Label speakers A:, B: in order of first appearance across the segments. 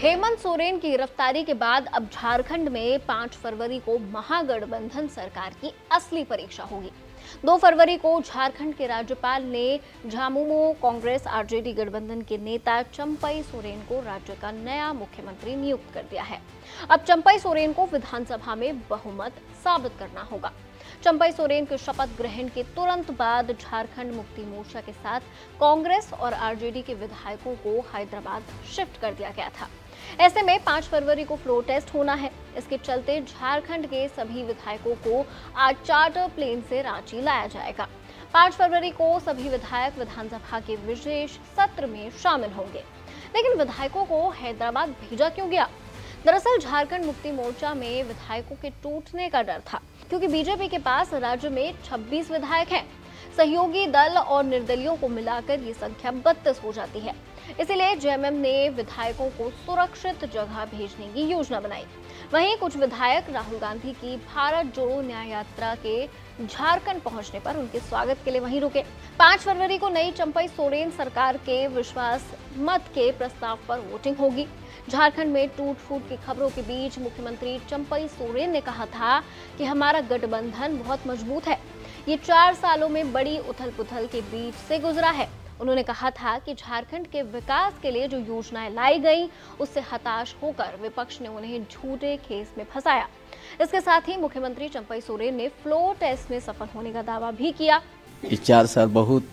A: हेमंत सोरेन की गिरफ्तारी के बाद अब झारखंड में 5 फरवरी को महागठबंधन सरकार की असली परीक्षा होगी। 2 फरवरी को झारखंड के राज्यपाल ने झामुमो कांग्रेस आरजेडी गठबंधन के नेता चंपई सोरेन को राज्य का नया मुख्यमंत्री नियुक्त कर दिया है। अब चंपई सोरेन को विधानसभा में बहुमत साबित करना होगा। चंपई सोरेन के शपथ ग्रहण के तुरंत बाद झारखंड मुक्ति मोर्चा के साथ कांग्रेस और आरजेडी के विधायकों को हैदराबाद शिफ्ट कर दिया गया था। ऐसे में 5 फरवरी को फ्लोर टेस्ट होना है। इसके चलते झारखंड के सभी विधायकों को आज चार्टर प्लेन से रांची लाया जाएगा। 5 फरवरी को सभी विधायक विधानसभा के विशेष सत्र में शामिल होंगे। लेकिन विधायकों को हैदराबाद भेजा क्यों गया? दरअसल झारखंड मुक्ति मोर्चा में विधायकों के टूटने का डर था, क्योंकि बीजेपी के पास राज्य में 26 विधायक हैं। सहयोगी दल और निर्दलियों को मिलाकर ये संख्या 32 हो जाती है। इसीलिए जेएमएम ने विधायकों को सुरक्षित जगह भेजने की योजना बनाई। वहीं कुछ विधायक राहुल गांधी की भारत जोड़ो न्याय यात्रा के झारखंड पहुंचने पर उनके स्वागत के लिए वहीं रुके। 5 फरवरी को नई चंपई सोरेन सरकार के विश्वास मत के प्रस्ताव पर वोटिंग होगी। झारखंड में टूट फूट की खबरों के बीच मुख्यमंत्री चंपई सोरेन ने कहा था कि हमारा गठबंधन बहुत मजबूत है। ये 4 सालों में बड़ी उथल पुथल के बीच से गुजरा है। उन्होंने कहा था कि झारखंड के विकास के लिए जो योजनाएं लाई गई, उससे हताश होकर विपक्ष ने उन्हें झूठे केस में फंसाया। इसके साथ ही मुख्यमंत्री चंपई सोरेन ने फ्लोर टेस्ट में सफल होने का दावा भी किया।
B: ये 4 साल बहुत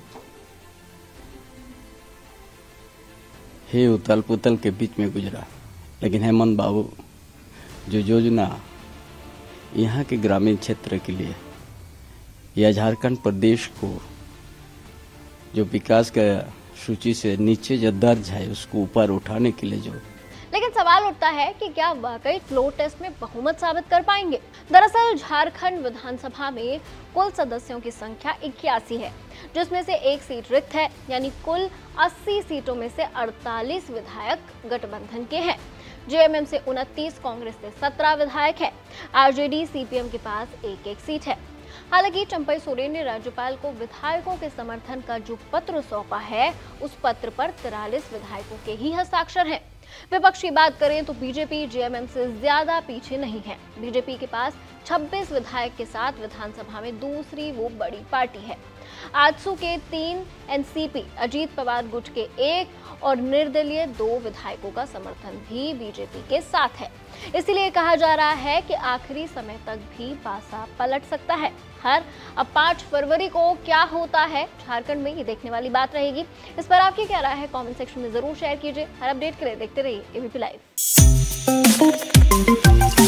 B: ही उथल पुथल के बीच में गुजरा, लेकिन हेमंत बाबू जो योजना यहाँ के ग्रामीण क्षेत्र के लिए या झारखंड प्रदेश को जो विकास का सूची से नीचे जो दर्ज है उसको ऊपर उठाने के लिए जो।
A: लेकिन सवाल उठता है कि क्या वाकई फ्लोर टेस्ट में बहुमत साबित कर पाएंगे? दरअसल झारखंड विधानसभा में कुल सदस्यों की संख्या 81 है, जिसमें से 1 सीट रिक्त है। यानी कुल 80 सीटों में से 48 विधायक गठबंधन के हैं। जेएमएम से 29, कांग्रेस से 17 विधायक है। आरजेडी सीपीएम के पास 1-1 सीट है। हालांकि चंपई सोरेन ने राज्यपाल को विधायकों के समर्थन का जो पत्र सौंपा है, उस पत्र पर 43 विधायकों के ही हस्ताक्षर हैं। विपक्ष की बात करें तो बीजेपी जेएमएम से ज्यादा पीछे नहीं है। बीजेपी के पास 26 विधायक के साथ विधानसभा में दूसरी वो बड़ी पार्टी है। आजसू के 3, एनसीपी अजीत पवार गुट के 1 और निर्दलीय 2 विधायकों का समर्थन भी बीजेपी के साथ है। इसीलिए कहा जा रहा है कि आखिरी समय तक भी पासा पलट सकता है। अब 5 फरवरी को क्या होता है झारखंड में, ये देखने वाली बात रहेगी। इस पर आपकी क्या राय है? कमेंट सेक्शन में जरूर शेयर कीजिए। हर अपडेट के लिए देखते रहिए एबीपी लाइव।